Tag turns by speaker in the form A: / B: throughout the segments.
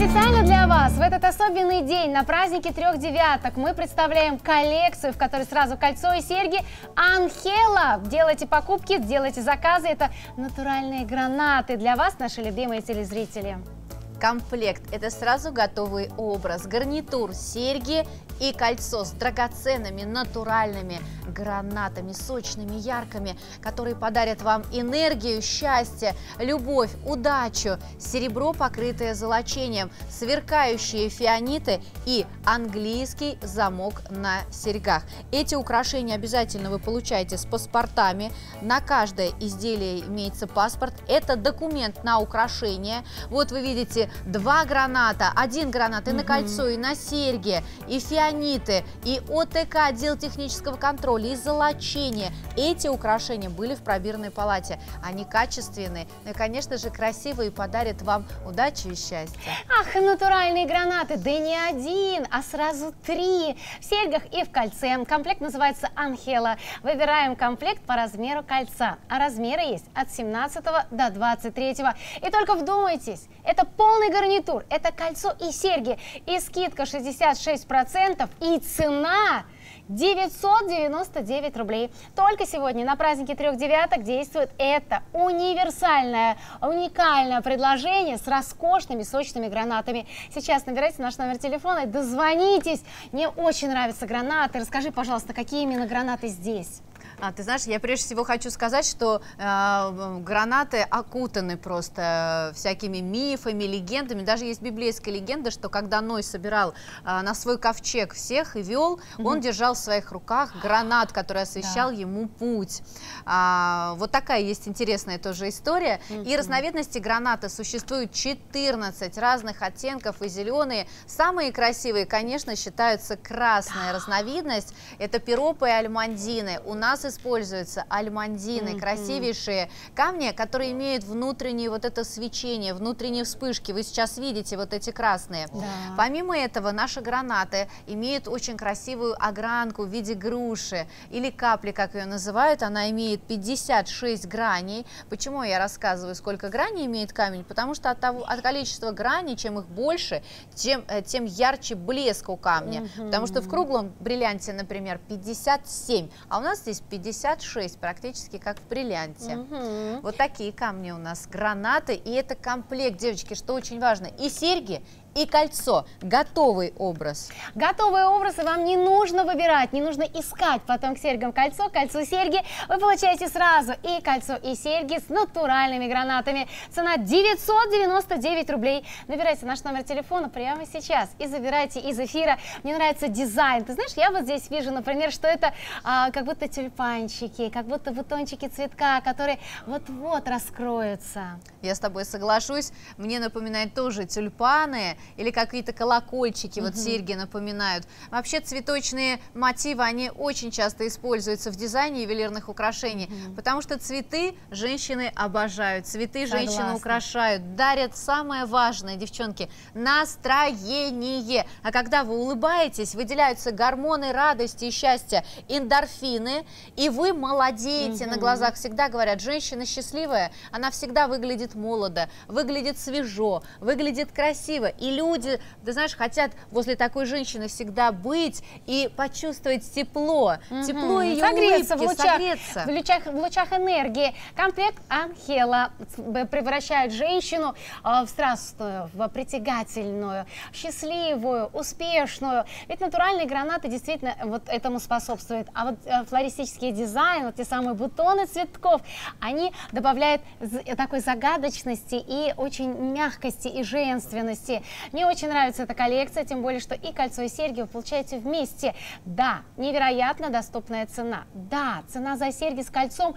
A: Специально для вас в этот особенный день на празднике трех девяток мы представляем коллекцию, в которой сразу кольцо и серьги Анхела. Делайте покупки, делайте заказы. Это натуральные гранаты для вас, наши любимые телезрители.
B: Комплект – это сразу готовый образ, гарнитур, серьги и кольцо с драгоценными натуральными гранатами, сочными, яркими, которые подарят вам энергию, счастье, любовь, удачу, серебро, покрытое золочением, сверкающие фианиты и английский замок на серьгах. Эти украшения обязательно вы получаете с паспортами. На каждое изделие имеется паспорт. Это документ на украшение. Вот вы видите два граната, один гранат и на кольцо, и на серьги, и фианиты, и ОТК, отдел технического контроля, и золочение. Эти украшения были в пробирной палате. Они качественные, ну и, конечно же, красивые, и подарят вам удачу и счастье.
A: Ах, натуральные гранаты, да не один, а сразу три. В серьгах и в кольце. Комплект называется Анхела. Выбираем комплект по размеру кольца. А размеры есть от 17 до 23. И только вдумайтесь, это полный гарнитур, это кольцо и серьги. И скидка 66%, и цена 999 рублей. Только сегодня на празднике трех девяток действует это универсальное, уникальное предложение с роскошными сочными гранатами. Сейчас набирайте наш номер телефона и дозвонитесь. Мне очень нравятся гранаты. Расскажи, пожалуйста, какие именно гранаты здесь?
B: Ты знаешь, я прежде всего хочу сказать, что гранаты окутаны просто всякими мифами, легендами. Даже есть библейская легенда, что когда Ной собирал на свой ковчег всех и вел, он держал в своих руках гранат, который освещал ему путь. Вот такая есть интересная тоже история. И разновидностей граната существует 14 разных оттенков, и зеленые. Самые красивые, конечно, считаются красная разновидность. Это пиропы и альмандины. У нас используются альмандины, красивейшие камни, которые имеют внутреннее вот это свечение, внутренние вспышки. Вы сейчас видите вот эти красные. Помимо этого, наши гранаты имеют очень красивую огранку в виде груши или капли, как ее называют. Она имеет 56 граней. Почему я рассказываю, сколько граней имеет камень? Потому что от количества граней, чем их больше, тем ярче блеск у камня. Потому что в круглом бриллианте, например, 57, а у нас здесь 56, практически как в бриллианте. Вот такие камни у нас, гранаты, и это комплект, девочки, что очень важно, и серьги, и кольцо. Готовый образ.
A: Готовые образы вам не нужно выбирать, не нужно искать потом к серьгам кольцо, кольцу серьги. Вы получаете сразу и кольцо, и серьги с натуральными гранатами. Цена 999 рублей. Набирайте наш номер телефона прямо сейчас и забирайте из эфира. Мне нравится дизайн. Ты знаешь, я вот здесь вижу, например, что это как будто тюльпанчики, как будто бутончики цветка, которые вот-вот раскроются.
B: Я с тобой соглашусь. Мне напоминает тоже тюльпаны, или какие-то колокольчики, вот серьги напоминают. Вообще цветочные мотивы, они очень часто используются в дизайне ювелирных украшений, потому что цветы женщины обожают, цветы женщины украшают, дарят самое важное, девчонки, настроение. А когда вы улыбаетесь, выделяются гормоны радости и счастья, эндорфины, и вы молодеете на глазах. Всегда говорят, женщина счастливая, она всегда выглядит молодо, выглядит свежо, выглядит красиво. И люди, ты знаешь, хотят возле такой женщины всегда быть и почувствовать тепло. Тепло ее
A: согреться
B: улыбки, согреться.
A: В лучах энергии. Комплект Анхела превращает женщину в страстную, в притягательную, счастливую, успешную. Ведь натуральные гранаты действительно вот этому способствуют. А вот флористический дизайн, вот те самые бутоны цветков, они добавляют такой загадочности и очень мягкости и женственности. Мне очень нравится эта коллекция, тем более, что и кольцо, и серьги вы получаете вместе. Да, невероятно доступная цена. Да, цена за серьги с кольцом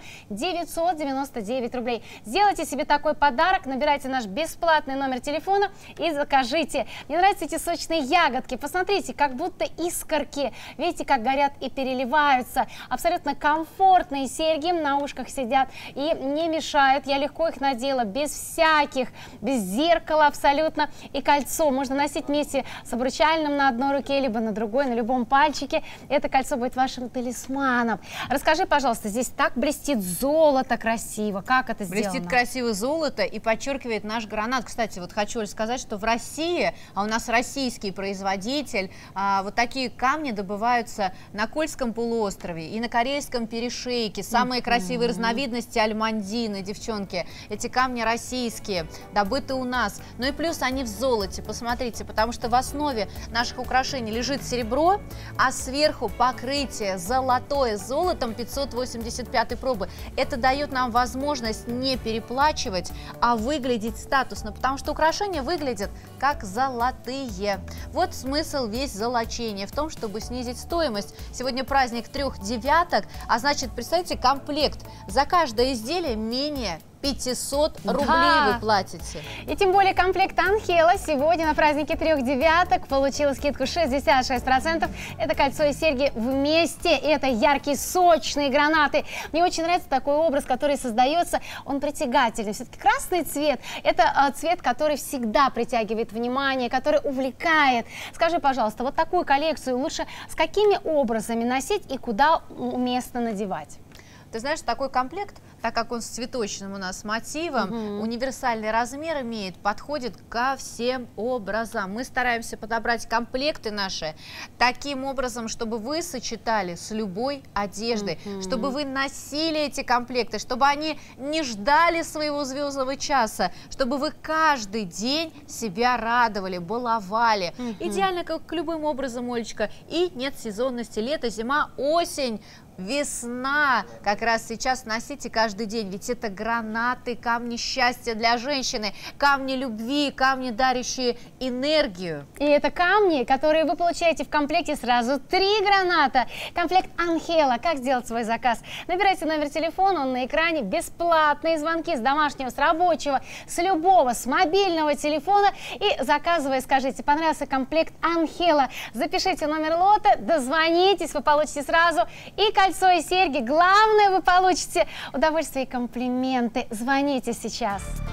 A: 999 рублей. Сделайте себе такой подарок, набирайте наш бесплатный номер телефона и закажите. Мне нравятся эти сочные ягодки. Посмотрите, как будто искорки. Видите, как горят и переливаются. Абсолютно комфортные серьги на ушках сидят и не мешают. Я легко их надела, без зеркала абсолютно. И кольцо кольцо можно носить вместе с обручальным на одной руке, либо на другой, на любом пальчике. Это кольцо будет вашим талисманом. Расскажи, пожалуйста, здесь так блестит золото красиво. Как это сделано?
B: Блестит красиво золото и подчеркивает наш гранат. Кстати, вот хочу сказать, что в России, а у нас российский производитель, вот такие камни добываются на Кольском полуострове и на Карельском перешейке. Самые красивые разновидности альмандины, девчонки. Эти камни российские, добыты у нас. Ну и плюс они в золоте, посмотрите, потому что в основе наших украшений лежит серебро, а сверху покрытие золотое с золотом 585 пробы. Это дает нам возможность не переплачивать, а выглядеть статусно, потому что украшения выглядят как золотые. Вот смысл весь золочения в том, чтобы снизить стоимость. Сегодня праздник 3 девяток, а значит, представьте, комплект за каждое изделие менее 500 рублей вы платите.
A: И тем более комплект Анхела сегодня на празднике 3 девяток получила скидку 66%. Это кольцо и серьги вместе. И это яркие, сочные гранаты. Мне очень нравится такой образ, который создается. Он притягательный. Все-таки красный цвет – это цвет, который всегда притягивает внимание, который увлекает. Скажи, пожалуйста, вот такую коллекцию лучше с какими образами носить и куда уместно надевать?
B: Ты знаешь, такой комплект, так как он с цветочным у нас мотивом, универсальный размер имеет, подходит ко всем образам. Мы стараемся подобрать комплекты наши таким образом, чтобы вы сочетали с любой одеждой, чтобы вы носили эти комплекты, чтобы они не ждали своего звездного часа, чтобы вы каждый день себя радовали, баловали. Идеально как любым образом, Олечка. И нет сезонности: лето, зима, осень. Весна, как раз сейчас носите каждый день, ведь это гранаты, камни счастья для женщины, камни любви, камни, дарящие энергию.
A: И это камни, которые вы получаете в комплекте сразу 3 граната. Комплект Анхела. Как сделать свой заказ? Набирайте номер телефона, он на экране. Бесплатные звонки с домашнего, с рабочего, с любого, с мобильного телефона. И заказывая, скажите: понравился комплект Анхела. Запишите номер лота, дозвонитесь, вы получите сразу и кольцо, и серьги. Главное, вы получите удовольствие и комплименты. Звоните сейчас.